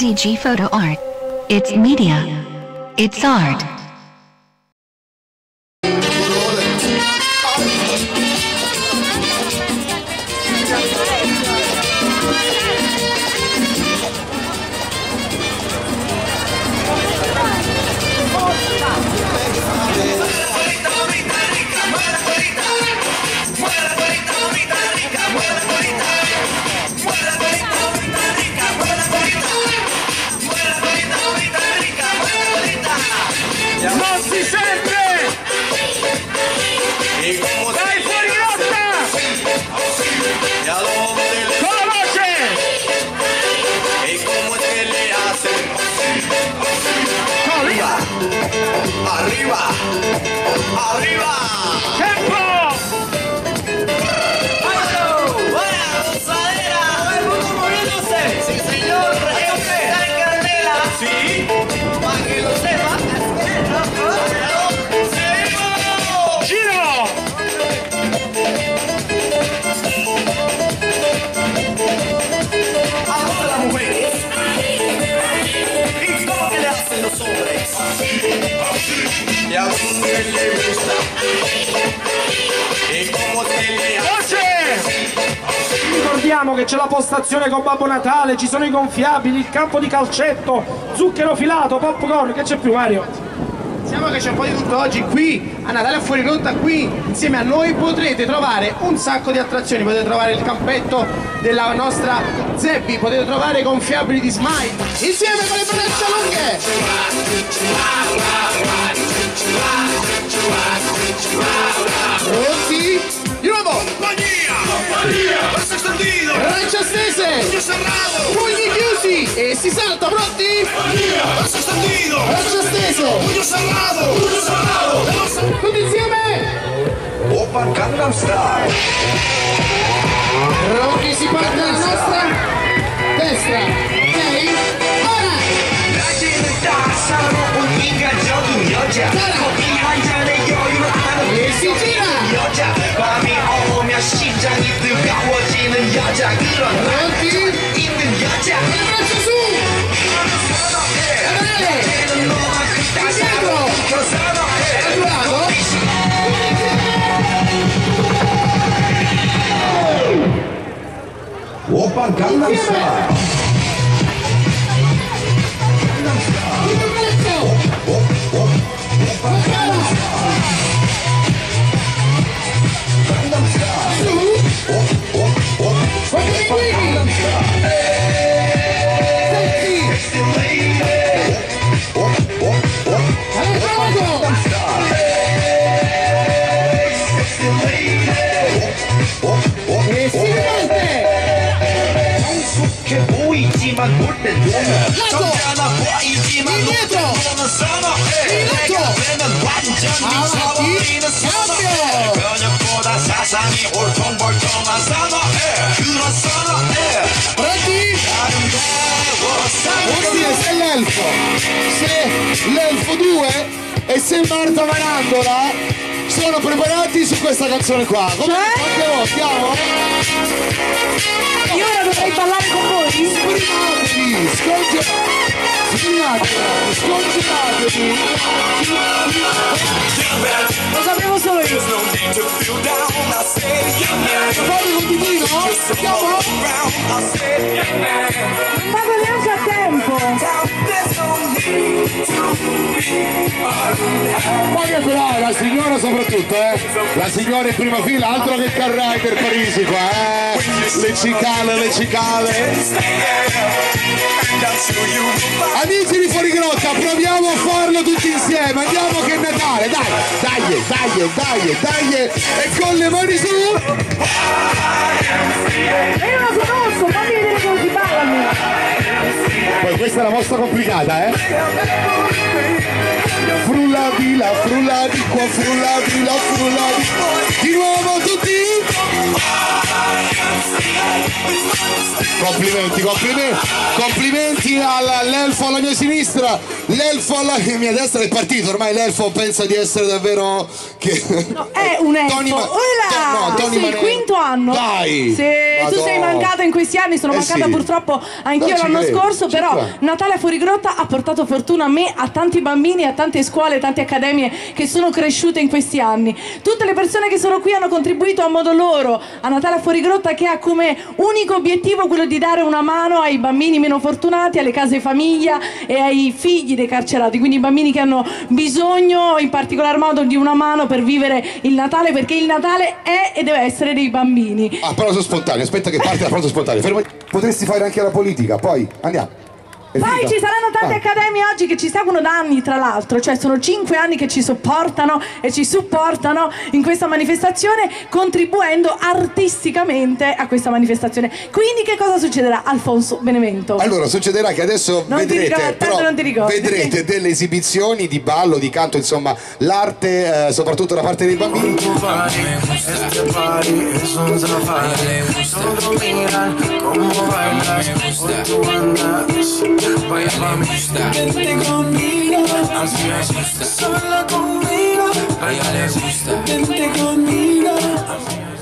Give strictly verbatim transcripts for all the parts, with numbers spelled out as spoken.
D G Photo Art. It's media. It's art. Non si sente! Dai fuori rotta! Con la voce! Arriva! Arriva! Arriva! Tempo! Sí, señor, está en candela. Sí. Para que lo sepa. Giro! Ahora las mujeres. ¿Y cómo que le hacen los hombres? Y a dónde le gusta. ¿Y cómo se le hace? Ricordiamo che c'è la postazione con Babbo Natale, ci sono i gonfiabili, il campo di calcetto, zucchero filato, popcorn, che c'è più, Mario? Diciamo che c'è un po' di tutto oggi qui a Natale a Fuori Rotta. Qui insieme a noi potrete trovare un sacco di attrazioni, potete trovare il campetto della nostra Zebbi, potete trovare i gonfiabili di Smile insieme con le braccia lunghe. Pronti? Di nuovo! Compagnia! Compagnia! Brazo extendido! Braccia stese! Puño cerrado! Pugni chiusi! E si salta, pronti? Compagnia! Brazo extendido! Braccia stese! Puño cerrado! Puño cerrado! Tutti insieme! Oppa Gangnam Style! Pronti, si parte dalla nostra destra, ok? Ora! E si gira! Pronti? Le braccia su! Andare! Indietro! Al lato! Oppa Gangnam Style! 보이지만 볼 땐 노는 점잖아 보이지만 indietro 노는 선어해 내가 되면 완전 미쳐버리는 선어해 근육보다 사상이 올통벌통한 선어해 그런 선어해 pronti? Oddio, se l'elfo se l'elfo due e se Marta Varandola sono preparati su questa canzone qua. Come quante volte andiamo? Io ora dovrei ballare con voi? Sprimatevi, scongelatevi, sprimatevi, scongelatevi. Lo sapevo solo io. Fate un ditino? Andiamo? Non vado neanche a tempo. Ma che però la signora soprattutto, eh? La signora in prima fila, altro che Car Rider Parisi qua, eh? Le cicale, le cicale. Amici di Fuori Grotta, proviamo a farlo tutti insieme, andiamo che è Natale, dai, dai, dai, dai, dai, e con le mani su. Io non lo conosco, fammi vedere come si ballano. Poi questa è la mossa complicata, eh? frulla di là, frulla di qua, frulla di là, frulla di qua. Di nuovo tutti. Complimenti, complimenti, complimenti all'elfo alla mia sinistra, l'elfo alla mia destra. È partito, ormai l'elfo pensa di essere davvero che... No, è un elfo. Tony Ma... Ola! No, Tony sì, il quinto anno. Dai! Se tu sei mancata in questi anni, sono eh mancata sì. purtroppo anch'io No, l'anno credo, scorso, però credo. Natale a Fuorigrotta ha portato fortuna a me, a tanti bambini, a tante scuole, tante accademie che sono cresciute in questi anni. Tutte le persone che sono qui hanno contribuito a modo loro a Natale a Fuorigrotta, che ha come unico obiettivo quello di dare una mano ai bambini meno fortunati, alle case famiglia e ai figli dei carcerati, quindi i bambini che hanno bisogno in particolar modo di una mano per vivere il Natale, perché il Natale è e deve essere dei bambini. Applauso spontaneo, aspetta che parte l'applauso spontaneo. Fermo. Potresti fare anche la politica, poi andiamo. È Poi finita? ci saranno tante Ah. accademie oggi che ci seguono da anni, tra l'altro, cioè sono cinque anni che ci sopportano e ci supportano in questa manifestazione, contribuendo artisticamente a questa manifestazione. Quindi che cosa succederà, Alfonso Benevento? Allora succederà che adesso Non ti vedrete, ricordo, però, non ti ricordi. vedrete delle esibizioni di ballo, di canto, insomma l'arte, eh, soprattutto da parte dei bambini. Baila me gusta, vente conmigo, así me gusta, sola conmigo, baila le gusta, vente conmigo, así me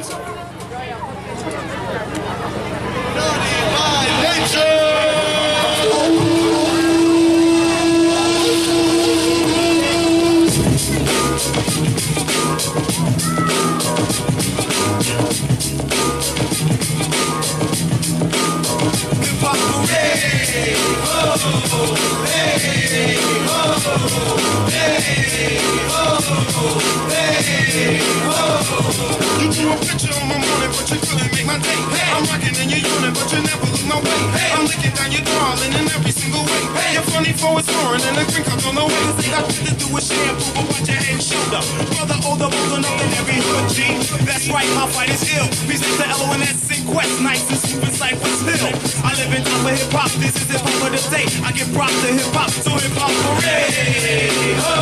You drew a picture on my morning, but you couldn't make my day. I'm rocking in your unit, but you never lose my way. I'm looking down your darling in every single way. You're funny for it's foreign and the green comes on the way. This ain't got nothing to do with shampoo, but watch your head and shoulder. Brother, older, older, enough than every hood G. That's right, my fight is ill. Peace to L O N S and Quest, nice and super Cypress Hill. I live in top of hip hop, this is hip hop of the day. I give props to hip hop, so hip hop parade. Hey, ho,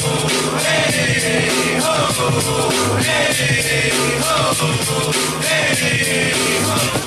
hey, ho, hey, ho, hey, ho.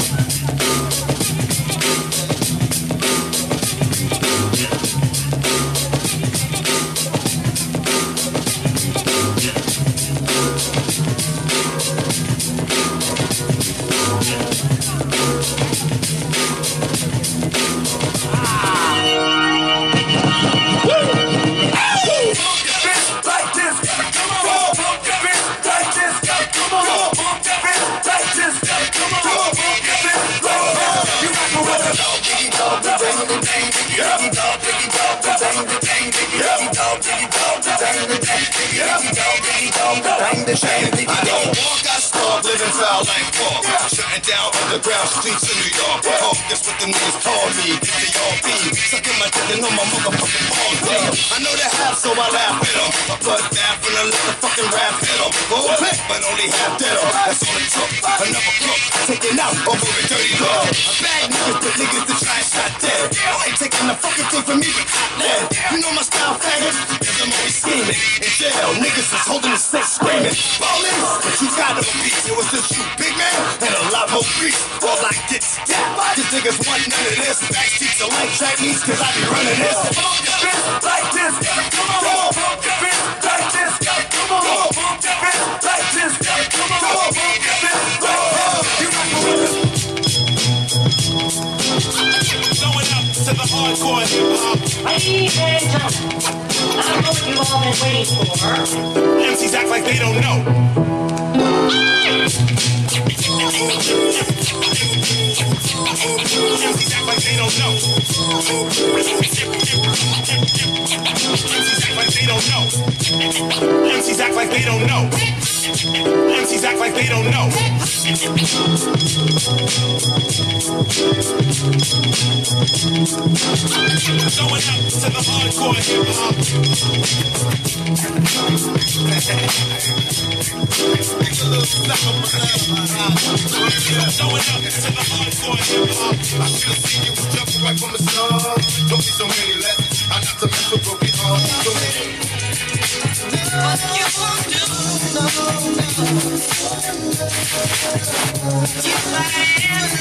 I don't walk, I starve, living foul like walk. Shutting down underground streets in New York. Talk, that's what the niggas call me. Get the R P. Sucking my dick and on my motherfucking ball day. I know they have, so I laugh at them. I put that when I let the fucking rap hit them. Go click, but only half dead them. That's all it took. Another crook, taking out over a dirty look. A bad niggas put niggas to try and shot dead. You ain't taking the fucking thing from me with hot lead. You know my style, faggot? Cause I'm always scheming. In jail, niggas is holding the stick screaming. Ballin', but you got no beats. It was just you, big man, and a lot more grease. All I get is that. These niggas want none of this. Backstreets are like Chinese, cause I be running this. Bump your bitch like this. Come on, bump your bitch like this. Come on, bump your bitch like this. Come on, bump your bitch like this. You rock with us. Going up to the hardcore hip hop. Ladies and gentlemen, I know what you've all been waiting for. M Cs act like they don't know. M Cs act like they don't know. M Cs act like they don't know. M Cs act like they don't know. M Cs act like they don't know. Going up to the hardcore hip hop. Going up to the hardcore hip hop. I should see you was jumping right from the start. Don't be so many lessons. I got to mess with broken heart. Go ahead. What you won't do, no, no. You might have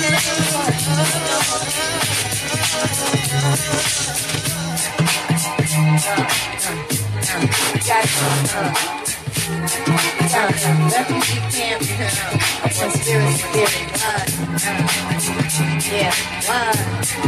Refugee camp, one spirit, spirit, one, yeah, one,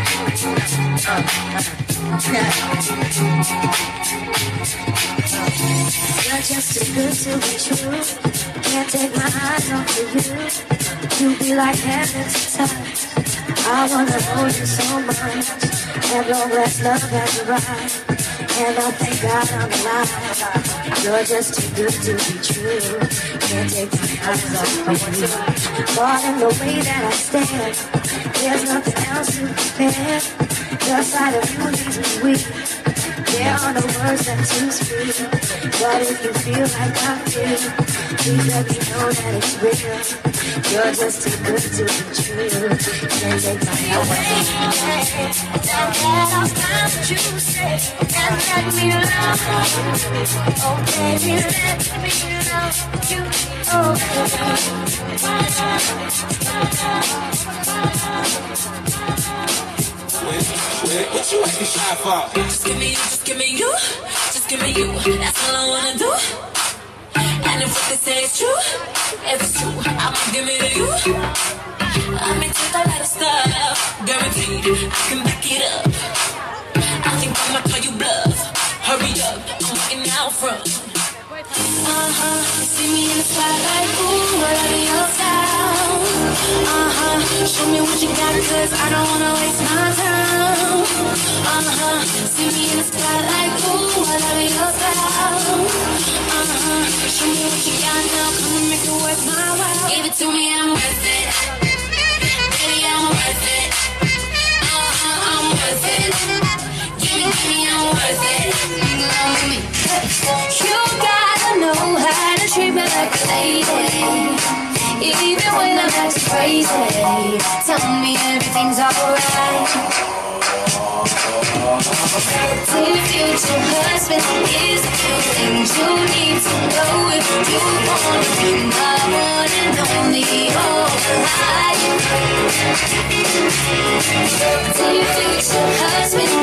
you're just too good to be true. Can't take my eyes off of you. You be like heaven to touch. I wanna hold you so much. Have long last love has arrived. And I thank God I'm alive. You're just too good to be true. Can't take my eyes off of you. Caught in the way that I stand. There's nothing else to compare. The sight of you leaves me weak. There are no words that to speak. But if you feel like I feel, please let me know that it's real. You're just too good to be true. Can't take my eyes off of you. That I'll find what you say. And let me love you. Oh baby, let me love you. Oh Wait, wait, what you acting shy for? Just give me you, just give me you, just give me you. That's all I wanna do. And if what they say is true, if it's true, I'ma give it to you. I may take a lot of stuff, guaranteed I can back it up. I think I might call you bluff. Hurry up, I'm looking out front. Uh-huh, you see me in the spotlight, ooh, whatever your style. Uh-huh, show me what you got, cause I don't wanna waste my time. Uh-huh, see me in the spotlight, ooh, whatever your style. Uh-huh, show me what you got now, come and make it worth my while. Give it to me, I'm worth it. Baby, I'm worth it. Uh-huh, I'm worth it. Give it to me, I'm worth it. Love me. You gotta know how to treat me like a lady. Even when I'm acting crazy, tell me everything's alright. Dear future husband, here's a few things you need to know if you wanna be my one and only whole life. Dear future husband,